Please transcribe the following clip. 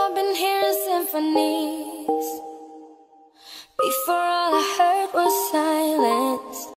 I've been hearing symphonies. Before all I heard was silence.